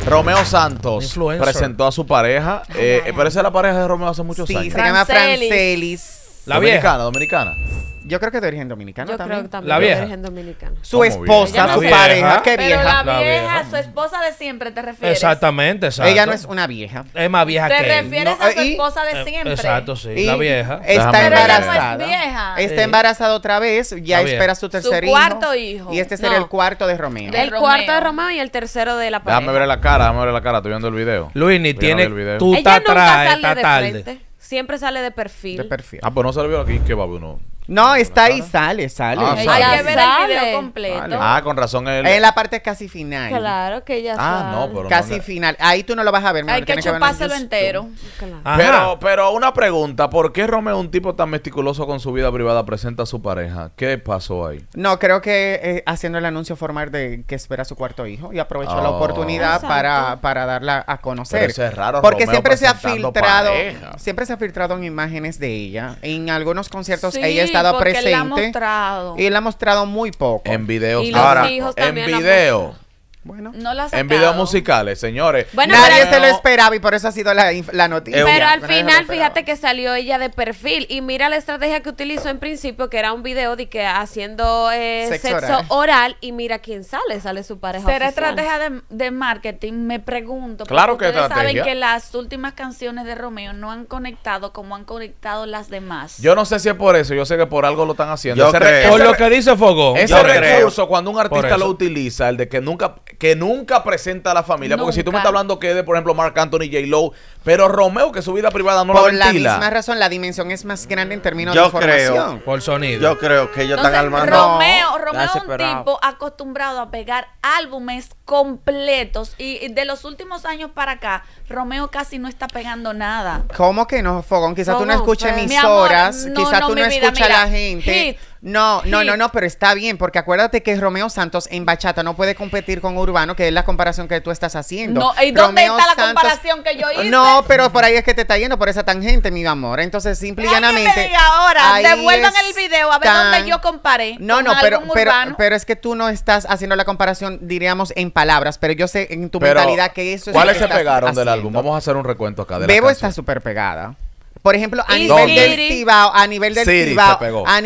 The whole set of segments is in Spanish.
Romeo Santos Influencer. presentó a su pareja. Pero esa es la pareja de Romeo hace muchos años. Sí, se llama Francelis. La vieja. Dominicana. Yo creo que de origen dominicano Yo también. creo que también La de vieja. origen dominicano. Su ¿Cómo esposa, vieja? su La pareja, vieja. qué Pero vieja. la La vieja, vieja. su esposa de siempre, ¿te refieres? Exactamente, exacto. Ella no es una vieja. Es más vieja ¿Te que él. refieres No, a su y- esposa de siempre? Exacto, sí. Y La vieja. Está Déjame ver. Pero ella no embarazada. es vieja. Está Sí. embarazada otra vez. Ya La vieja. espera su tercer Su cuarto hijo. Y este será No. el cuarto de Romeo. De El Romeo. cuarto de Romeo y el tercero de la pareja. Déjame ver la cara, estoy viendo el video. Luini, Estoy viendo tiene. el video. Tú Ella estás nunca atrás, sale está de tarde. frente. Siempre sale de perfil. De perfil. Ah, pues no se lo vio aquí, que va uno. No, está ahí, sale. Ah, Hay sale. que ver Sale. el video completo. Ah, con razón él. En la parte casi final. Claro que ella Ah, no, sale. pero Casi no. final. Ahí tú no lo vas a ver. mi Hay amor, que tienes verlo en chupárselo YouTube. entero. Claro. Ajá. Pero una pregunta, ¿por qué Romeo, un tipo tan meticuloso con su vida privada, presenta a su pareja? ¿Qué pasó ahí? No, creo que haciendo el anuncio formal de que espera su cuarto hijo y aprovechó la Oh. oportunidad Exacto. para darla a conocer. Pero eso es raro, porque Romeo siempre se ha presentando filtrado, pareja. siempre se ha filtrado en imágenes de ella. En algunos conciertos Sí, ella ha estado porque él la ha presente mostrado. y la ha mostrado muy poco. En videos. Y los Ahora, hijos en también la video. Bueno, No la ha En sacado. videos musicales, señores. Bueno, nadie pero- se lo esperaba y por eso ha sido la noticia. Pero al Nadie se lo final, esperaba. fíjate que salió ella de perfil y mira la estrategia que utilizó en principio, que era un video de que haciendo Sexo sexo oral y mira quién sale su pareja ¿Será oficial. estrategia de marketing? Me pregunto. Claro porque que ustedes estrategia. saben que las últimas canciones de Romeo no han conectado como han conectado las demás. Yo no sé si es por eso, yo sé que por algo lo están haciendo. Yo Ese creo. Por lo que dice Fogón. ese Yo creo. recurso, cuando un artista eso. lo utiliza, el de que nunca presenta a la familia, porque si tú me Nunca. estás hablando que es de, por ejemplo, Marc Anthony, J-Lo, pero Romeo, que su vida privada no por la la ventila. misma razón, la dimensión es más grande en términos Yo de información. Por sonido. Yo creo que ellos Entonces, están armando. Romeo es un desesperado. tipo acostumbrado a pegar álbumes completos y de los últimos años para acá, Romeo casi no está pegando nada. ¿Cómo que no, Fogón? Quizás tú no ¿Cómo? escuchas Pero, mi amor, emisoras, no, quizás no, tú mi no vida, escuchas a mira, la gente. hit, No, hit. pero está bien, porque acuérdate que Romeo Santos en bachata no puede competir con Urbano, que es la comparación que tú estás haciendo. No, ¿y dónde Romeo está la Santos- comparación que yo hice? No, pero por ahí es que te está yendo por esa tangente, mi amor. Entonces, simple y Alguien llanamente. me diga ahora, ahí devuelvan el video a ver están- dónde yo comparé. No, con no, álbum urbano. pero es que tú no estás haciendo la comparación, diríamos, en palabras, pero yo sé en tu Pero, mentalidad que eso es ¿cuáles lo se que estás pegaron del haciendo. álbum? Vamos a hacer un recuento acá de la Bebo canción. está súper pegada. Por ejemplo, a Y nivel Siri. del Cibao, a nivel del Siri Cibao, se pegó. a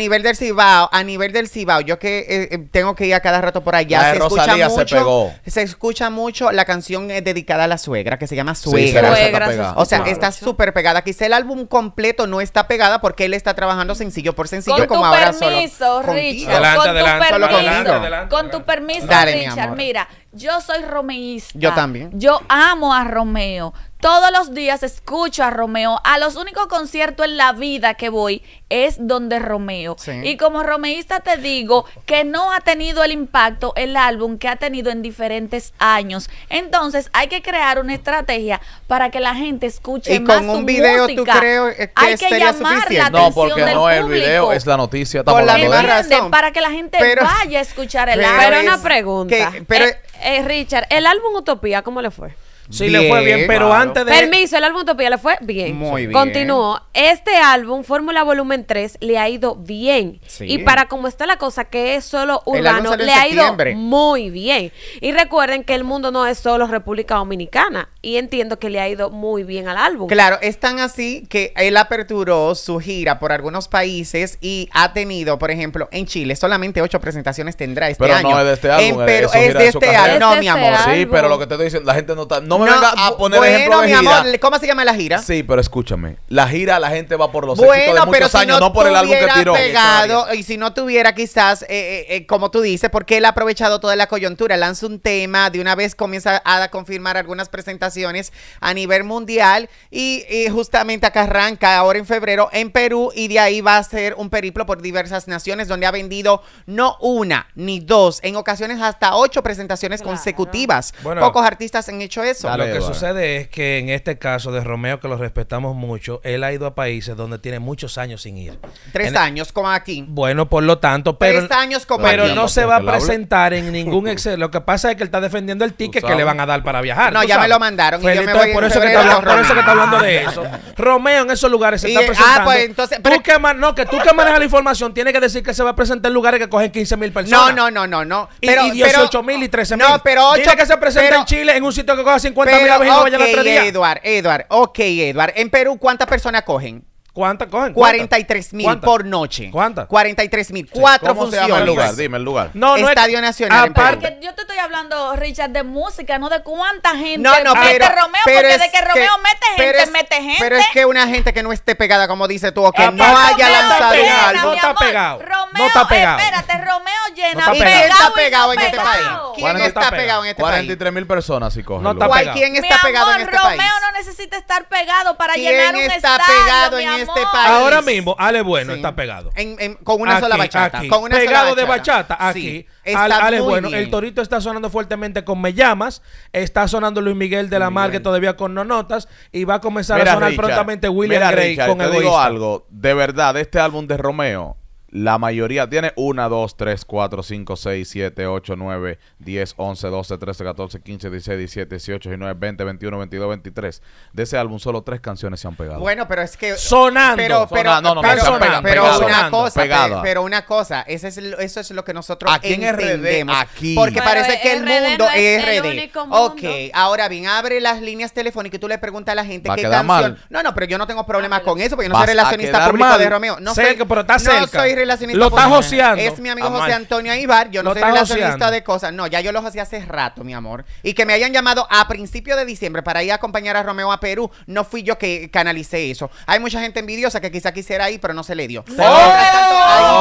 nivel del Cibao, yo que tengo que ir a cada rato por allá, La de se escucha Rosalía se mucho, pegó. se escucha mucho la canción dedicada a la suegra, que se llama Sí, Suegra. esa está Suegra, pegada. O sea, Claro. está súper pegada. Quizá el álbum completo no está pegada porque él está trabajando sencillo por sencillo, Con como tu ahora permiso, solo contigo. Richard. Adelante, con adelante, tu solo permiso. conmigo. Adelante, Con tu permiso, Dale, mi Richard. amor. Mira, yo soy romeísta. Yo también. Yo amo a Romeo. Todos los días escucho a Romeo. A los únicos conciertos en la vida que voy es donde Romeo. Sí. Y como romeísta te digo que no ha tenido el impacto el álbum que ha tenido en diferentes años. Entonces hay que crear una estrategia para que la gente escuche Y más con su un video, ¿tú música. crees que hay que sería llamar la suficiente? atención No, porque del no es el público. video, es la noticia. Por Estamos la hablando de misma eso. razón. Para que la gente Pero- vaya a escuchar el pero- álbum. Pero una es pregunta. que- pero- Richard, el álbum Utopía, ¿cómo le fue? Sí, le fue bien, pero claro. antes de. Permiso, el álbum Utopía le fue bien. Muy bien. Continuó. Este álbum, Fórmula Volumen 3, le ha ido bien. Sí. Y para como está la cosa, que es solo El álbum urbano, salió en le ha ido septiembre. muy bien. Y recuerden que el mundo no es solo República Dominicana. Y entiendo que le ha ido muy bien al álbum. Claro, es tan así que él aperturó su gira por algunos países y ha tenido, por ejemplo, en Chile, solamente 8 presentaciones tendrá este Pero año. no es de este álbum, En eso Perú, gira es de de su este carrera. álbum. No, Es mi de amor. este Sí, álbum. pero lo que te estoy diciendo, la gente no está. No me venga a poner ejemplo de mi gira. amor, ¿cómo se llama la gira? Sí, pero escúchame. La gira, la gente va por los éxitos de Bueno, pero muchos si años, no, no por el álbum que tuviera tiró. pegado, y si no tuviera quizás, como tú dices, porque él ha aprovechado toda la coyuntura, lanza un tema, de una vez comienza a confirmar algunas presentaciones a nivel mundial y justamente acá arranca ahora en febrero en Perú y de ahí va a ser un periplo por diversas naciones donde ha vendido no una ni dos, en ocasiones hasta 8 presentaciones Claro. consecutivas. Bueno. Pocos artistas han hecho eso. Dale, Lo que Eduardo. sucede es que en este caso de Romeo, que lo respetamos mucho, él ha ido a países donde tiene muchos años sin ir. 3 En- años como aquí. Bueno, por lo tanto, pero, 3 años como pero aquí. no se va a Porque él habla. presentar en ningún Excel. Lo que pasa es que él está defendiendo el ticket que sabes. le van a dar para viajar. No, ¿tú ya me sabes? lo mandaron. mandaron. Y yo me Felito, voy por en eso que febrero está a los hablando, por eso que está Romeos. hablando de eso. Romeo en esos lugares se Y, está presentando. pues, entonces, tú pero- que tú que manejas la información tienes que decir que se va a presentar en lugares que cogen 15,000 personas. No. Y 18,000 y 13,000. No, pero Dile que se presenta en Chile en un sitio que coja 50,000 a ver si no vayan a 3 días. Edward. En Perú, ¿cuántas personas cogen? ¿Cuántas cogen? 43,000 ¿Cuántas? por noche. ¿Cuántas? 43,000. 4 ¿Cómo se llama funciones. el lugar? Dime el lugar. No, no es- Estadio Nacional en Aparte- Perú. Porque yo te estoy hablando, Richard, de música, no de cuánta gente No, mete pero Romeo, pero porque es de que Romeo mete gente. Pero es que una gente que no esté pegada, como dices tú, o que no Aparte, haya Romeo lanzado un pegado, álbum. no está pegado. Romeo, No está pegado. Espérate, Romeo llena. No está ¿Y quién pegado. está y no pegado en este pegado. país? ¿Quién no está está pegado en este país? 43,000 personas si cogen. No loco. está ¿Cuál- pegado. ¿Quién Mi está pegado en amor, este Romeo país? no necesita estar pegado para ¿Quién llenar un está estadio, pegado mi en amor. este país? Ahora mismo, Ale Bueno Sí. está pegado. Con una sola bachata. Aquí. Con una Pegado sola de bachata, aquí. Sí, está Ale muy Bueno, bien. el Torito está sonando fuertemente con Me Llamas, está sonando Luis Miguel de la Mar, que todavía con No Notas, y va a comenzar a sonar Richard, prontamente William mira, Gray Richard, con te Egoísta. digo algo, de verdad, este álbum de Romeo, la mayoría tiene 1, 2, 3, 4, 5, 6, 7, 8, 9, 10, 11, 12, 13, 14, 15, 16, 17, 18, 19, 20, 21, 22, 23. De ese álbum solo 3 canciones se han pegado. Bueno, pero es que Sonando. Sonando, no, pero, están pero, pegadas. una Sonando, cosa, pegadas. pero una cosa, eso es lo que nosotros Aquí en RD, entendemos. aquí. Porque Pero parece que el RD mundo no es es el RD. único mundo. Ok, ahora bien, abre las líneas telefónicas y tú le preguntas a la gente Va a qué quedar canción. mal. No, pero yo no tengo problemas con eso, porque yo no Vas soy a relacionista quedar público mal. de Romeo. No Cerca, soy, pero está no cerca. soy relacionista Lo está público. joseando. Es mi amigo Amar. José Antonio Aibar. Yo no Lo soy está relacionista joseando. de cosas. No, ya yo lo joseé hace rato, mi amor. Y que me hayan llamado a principios de diciembre para ir a acompañar a Romeo a Perú, no fui yo que canalicé eso. Hay mucha gente envidiosa que quizá quisiera ir, pero no se le dio. Mientras tanto,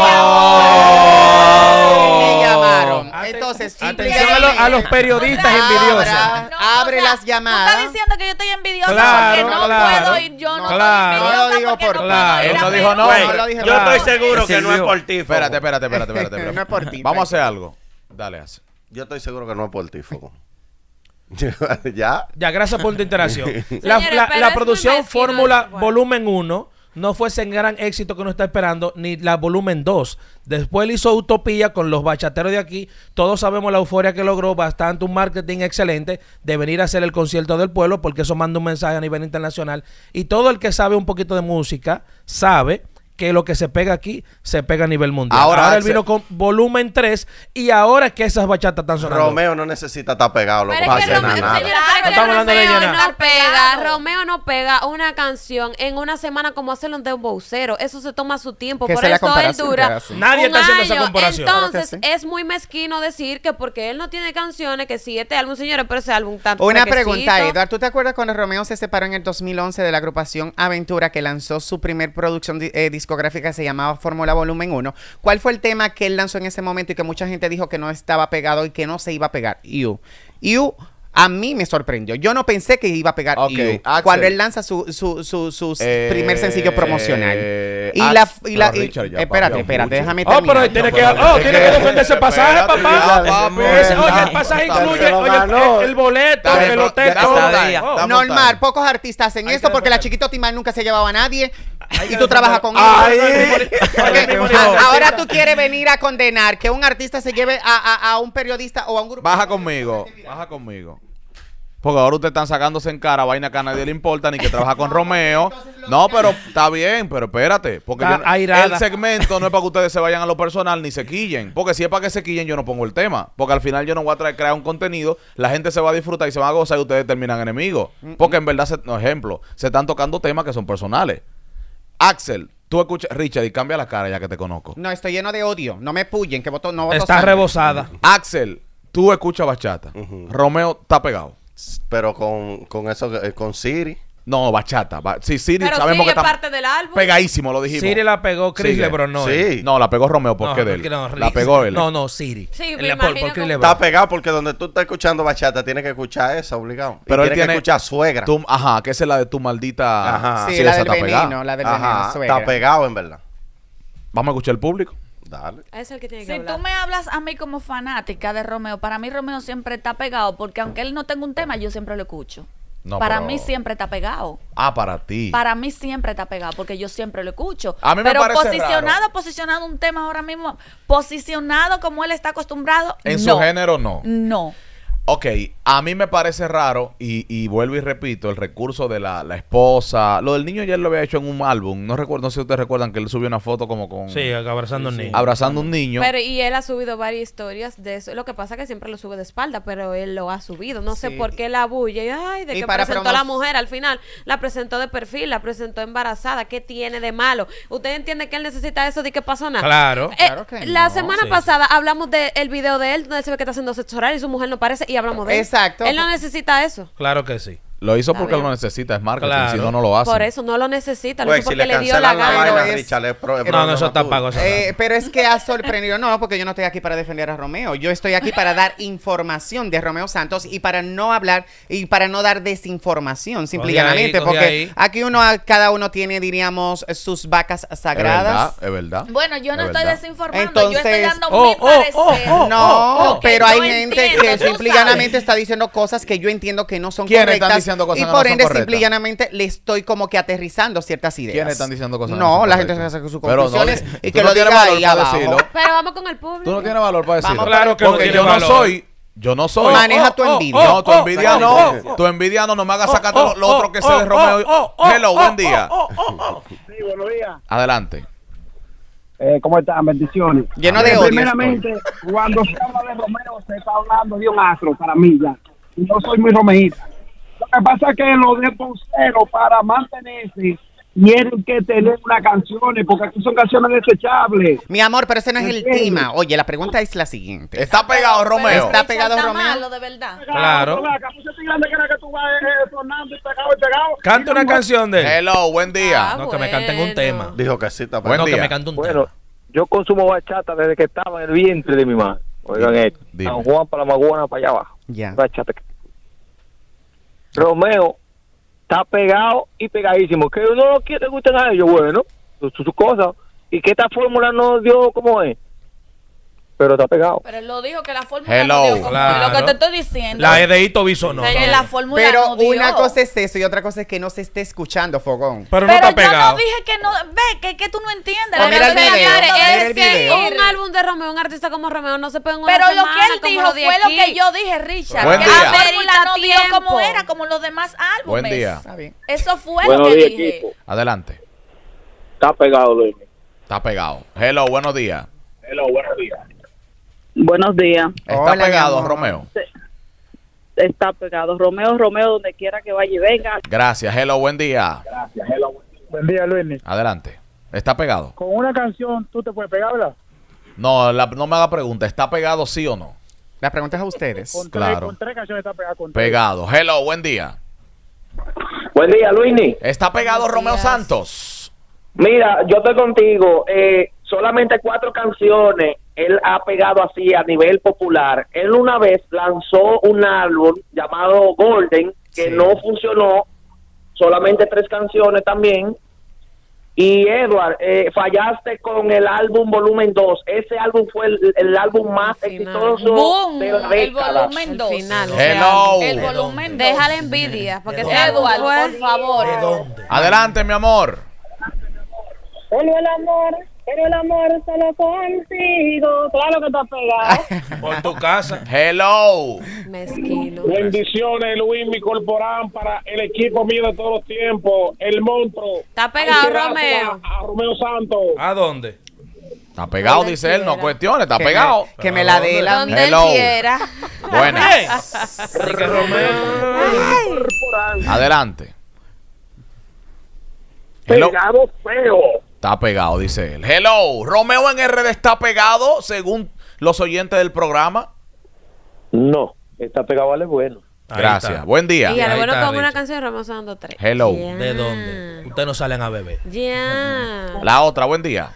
me llamaron. Entonces, simple y Atención a los llanamente, periodistas envidiosos. Abre las llamadas. Tú estás diciendo que yo estoy envidiosa Claro, porque no claro. puedo ir. Yo no Claro. estoy No lo envidiosa digo porque por- no claro. puedo ir Él a no Perú. dijo no. No lo dije. Yo Claro. estoy seguro que no es Silvio. por ti, Fogo. Espérate. No es por ti, Vamos a hacer tranquilo. algo. Dale, hace. Yo estoy seguro que no es por ti, Fogo. ¿Ya? Ya, gracias por tu interacción. Señores, La pero la es producción muy mezquino Fórmula eso, bueno. Volumen 1 no fue ese gran éxito que uno está esperando, ni la Volumen 2. Después él hizo Utopía con los bachateros de aquí. Todos sabemos la euforia que logró, bastante un marketing excelente de venir a hacer el concierto del pueblo, porque eso manda un mensaje a nivel internacional. Y todo el que sabe un poquito de música sabe que lo que se pega aquí se pega a nivel mundial. Ahora, Ahora él Axel- vino con Volumen 3 y ahora es que esas bachatas están sonando. Romeo no necesita estar pegado, loco, Pero para es que hacer Romeo, nada. señora, pero es No que estamos hablando de Romeo llenar. no pega, Romeo no pega una canción en una semana como hacerlo un dembowcero. Eso se toma su tiempo, Que por esa es la eso él comparación que dura hace. Nadie un está haciendo esa año. comparación. Entonces, Claro que sí. es muy mezquino decir que porque él no tiene canciones, que si este álbum, señores, pero ese álbum tanto Una fresquecito. pregunta, Edward. ¿Tú te acuerdas cuando Romeo se separó en el 2011 de la agrupación Aventura, que lanzó su primer producción discográfica que se llamaba Fórmula Volumen 1? ¿Cuál fue el tema que él lanzó en ese momento y que mucha gente dijo que no estaba pegado y que no se iba a pegar? You. A mí me sorprendió. Yo no pensé que iba a pegar Ok, You Axel. cuando él lanza su primer sencillo promocional. Richard, ya, espérate, papi, mucho. déjame Oh, pero terminar. tiene que defender ese pasaje, Espérate, papá. ya, papi. Oye, el pasaje Está incluye bien, oye, hermano. el boleto, Está bien, el pero hotel, ya todo. está bien. Oh. Está Normal, montando. pocos artistas hacen Hay esto que porque la defender. Chiquito Timar nunca se llevaba a nadie Hay y que tú trabajas con defender. ellos. Porque Ay, ahora tú quieres venir a condenar que un artista se lleve a un periodista o a un grupo. Baja conmigo. Porque ahora ustedes están sacándose en cara vaina que a nadie le importa, ni que trabaja con Romeo. No, pero está bien, pero espérate. Porque Está yo- airada. el segmento no es para que ustedes se vayan a lo personal ni se quillen. Porque si es para que se quillen, yo no pongo el tema. Porque al final yo no voy a crear un contenido, la gente se va a disfrutar y se va a gozar y ustedes terminan enemigos. Porque en verdad, no, ejemplo, se están tocando temas que son personales. Axel, tú escuchas, Richard, y cambia la cara ya que te conozco. No, estoy lleno de odio. No me pullen, que voto, no voto Está sangre. rebosada. Axel, tú escuchas bachata. Romeo está pegado. Pero con eso, con Siri. No, bachata. Sí, Siri, Pero sabemos que sigue está parte del álbum. pegadísimo, lo dijimos. Siri la pegó Chris Sigue. LeBron, no. Sí. No, la pegó Romeo porque de él. La pegó él. No, Siri. Sí, me La- imagino por Chris como- LeBron. Está pegado porque donde tú estás escuchando bachata tienes que escuchar esa, obligado. Pero él tienes tiene que escuchar suegra. Ajá, que esa es la de tu maldita. Ajá. Sí, Sí, la esa del está pegada. veneno, la del veneno, Ajá, suegra. está pegado en verdad. Vamos a escuchar el público. Dale. Es el que tiene que Si hablar. tú me hablas a mí como fanática de Romeo, para mí Romeo siempre está pegado, porque aunque él no tenga un tema, yo siempre lo escucho. No, para pero- mí siempre está pegado. Ah, para ti. Para mí siempre está pegado, porque yo siempre lo escucho. A mí me Pero parece posicionado un tema ahora mismo, posicionado como él está acostumbrado, En no. su género, no. No. Ok, a mí me parece raro y vuelvo y repito, el recurso de la esposa. Lo del niño ya él lo había hecho en un álbum. No recuerdo si ustedes recuerdan que él subió una foto como con... Sí, abrazando a un niño. Abrazando a un niño. Pero y él ha subido varias historias de eso. Lo que pasa es que siempre lo sube de espalda, pero él lo ha subido. No sé Sí. por qué la bulla. Y, ay, de Y que para presentó a la mujer al final. La presentó de perfil, la presentó embarazada. ¿Qué tiene de malo? ¿Usted entiende que él necesita eso de que pasó nada? Claro. Claro que La no. semana Sí. pasada hablamos del video de él donde se ve que está haciendo sexo oral y su mujer no parece y hablamos de él. Exacto. Él no necesita eso. Claro que sí. Lo hizo Está porque él bien. lo necesita, es marketing. Claro. Si no, no lo hace. Por eso no lo necesita. Lo Güey, hizo si porque le le dio la cancelan la gana. vaina, es- Richard, es No, no, problema eso está tuyo. pago. Eso Pero es que ha sorprendido, no, porque yo no estoy aquí para defender a Romeo, yo estoy aquí para dar información de Romeo Santos y para no hablar y para no dar desinformación, simple y Cogí ahí, llanamente, cogí porque ahí. aquí cada uno tiene, diríamos, sus vacas Es sagradas. verdad, es verdad. Bueno, yo no Es estoy verdad. desinformando, yo estoy Entonces- dando Oh, mi oh, parecer. oh, No, Lo que pero yo hay gente entiendo, que tú simple y sabes. llanamente está diciendo cosas que yo entiendo que no son ¿Quiénes correctas. están diciendo cosas y que por no son ende, correctas? simple y llanamente le estoy como que aterrizando ciertas ideas. ¿Quiénes están diciendo cosas que No, son la gente se correctas? hace sus Pero no, conclusiones y tú que no lo tienes diga valor ahí para abajo. decirlo. Pero vamos con el público. Tú no tienes valor para decirlo. Vamos Claro que no porque tiene yo no valor. soy... Yo no soy... Maneja tu envidia. No, tu envidia no. Tu envidia no me haga sacarte lo otro que sé de Romeo. Hello, buen día. Sí, buenos días. Adelante. ¿Cómo están? Bendiciones. Lleno de odio Primeramente, cuando se habla de Romeo, se está hablando de un astro para mí ya. Y yo soy muy romeísta. Lo que pasa es que los de Poncero, para mantenerse, tienen que tener unas canciones, porque aquí son canciones desechables. Mi amor, pero ese no es el Entiendo. tema. Oye, la pregunta es la siguiente. Está pegado, Romeo. Está pegado Richard, Romeo. malo, de verdad. Claro. Música grande que era que tú vas sonando y pegado y pegado. Canta una canción de él. Hello, buen día. No, que me canten un tema. Dijo que sí, está Buen No, que día. me cante un Bueno, tema. yo consumo bachata desde que estaba en el vientre de mi madre. Oigan esto. Dime. San Juan para la Maguana para allá abajo. Ya. Bachata. Romeo está pegado y pegadísimo. Que uno no quiere que gusten a ellos, bueno, sus cosas. Y que esta fórmula no dio como es. Pero está pegado. Pero él lo dijo que la fórmula Hello. no dio como Claro. lo que te estoy diciendo. La Edeito Biso no. que no. la fórmula Pero no dio. una cosa es eso y otra cosa es que no se esté escuchando, Fogón. Pero no Pero está yo pegado. no dije que no. Ve, que tú no entiendes. Pues mira el Pero video, señores, mira es el que video. Un álbum de Romeo, un artista como Romeo, no se puede en una Pero lo semana, que él como dijo lo de fue lo aquí. que yo dije, Richard. Buen que día. la fórmula no dio Amerita como tiempo. era, como los demás álbumes. Buen día. Está bien. Eso fue Buenos lo que días, dije. equipo. Adelante. Está pegado, Luis. Está pegado. Hello, buenos días. Hello, buenos días. Buenos días. Está Hola, mi pegado, amor. Romeo. Está pegado. Romeo, donde quiera que vaya y venga. Gracias. Hello, buen día. Gracias, hello. Buen día, Luis. Adelante. ¿Está pegado? Con una canción tú te puedes pegar, ¿verdad? No, no me haga pregunta. ¿Está pegado sí o no? La pregunta es a ustedes. Claro. Con tres canciones está pegado con tres. Pegado. Hello, buen día. Buen día, Luini. ¿Está pegado Buenos Romeo días. Santos? Mira, yo estoy contigo. Solamente 4 canciones él ha pegado así a nivel popular. Él una vez lanzó un álbum llamado Golden, que Sí. no funcionó. Solamente 3 canciones también. Y Edward, fallaste con el álbum Volumen 2. Ese álbum fue el álbum más Al final. exitoso Boom, de la el década. volumen El 2. final. Hello. El ¿De volumen dónde? 2. Deja la envidia, porque ¿De ese álbum Edward, fue... por favor. ¿De dónde? Adelante, mi amor. Pero el amor solo contigo. Claro que está pegado. Por tu casa. Hello. Mezquino. Bendiciones, Luis, mi corporán, para el equipo mío de todos los tiempos, el monstruo. Está pegado, Hay que dársela Romeo. A Romeo Santos. ¿A dónde? Está pegado, Donde dice él. No quiera. cuestione, está Que pegado. que me la dé la Donde él Hello. quiera. Buenas. Bien. Y que Romeo. Adelante. Hello. Pegado feo. Está pegado, dice él. Hello. Romeo en RD está pegado, según los oyentes del programa. No, está pegado, vale bueno. Ahí Gracias. está. Buen día. Y al Ahí bueno está, con una Richard. canción Romeo está dando 3. Hello. ¿De dónde? Ustedes no salen a beber. Ya. La otra, buen día.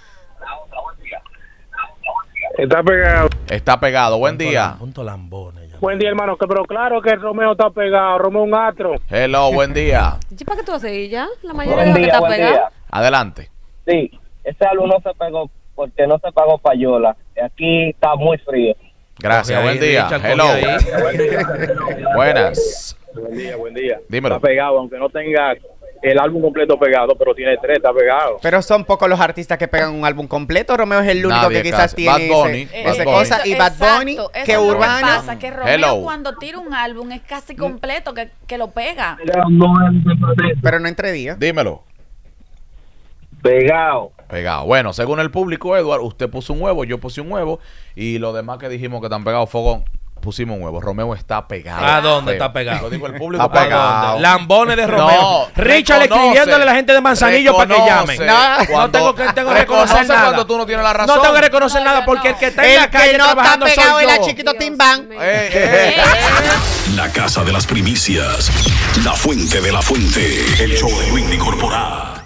Está pegado. Está pegado, buen día. Punto lambones. ya. Buen día, hermano. Pero claro que Romeo está pegado. Romeo un astro. Hello, buen día. ¿Y para qué tú vas a seguir ya? La mayoría de lo que está buen pegado. día. Adelante. Sí, ese álbum no se pegó porque no se pagó payola. Aquí está muy frío. Gracias, Coge buen ahí, día. Richard, Hello. coge ahí. Buenas. Buen día, buen día. Dímelo. Está pegado, aunque no tenga el álbum completo pegado, pero tiene 3, está pegado. Pero son pocos los artistas que pegan un álbum completo. Romeo es el único Nadie que quizás casi. tiene Bad Bunny, ese Bad cosa. Y Bad Bunny, Exacto, eso que es lo Urbano. pasa, que Romeo Hello. cuando tira un álbum es casi completo, que lo pega. Pero no entre días. Dímelo. Pegado. Pegado. Bueno, según el público, Edward, usted puso un huevo, yo puse un huevo. Y los demás que dijimos que están pegados, Fogón, pusimos un huevo. Romeo está pegado. ¿A dónde Feo. está pegado? Lo dijo el público. Está pegado. Lambones de Romeo. No, Richard reconoce, escribiéndole a la gente de Manzanillo para que llamen. Cuando- No tengo que reconocer reconoce nada. cuando tú no tienes la razón. No tengo que reconocer nada porque el que está en El la calle que no está trabajando pegado soy es la yo. chiquito Dios Timbán. mío. La casa de las primicias. La fuente de la fuente. El show de Luis Corporal.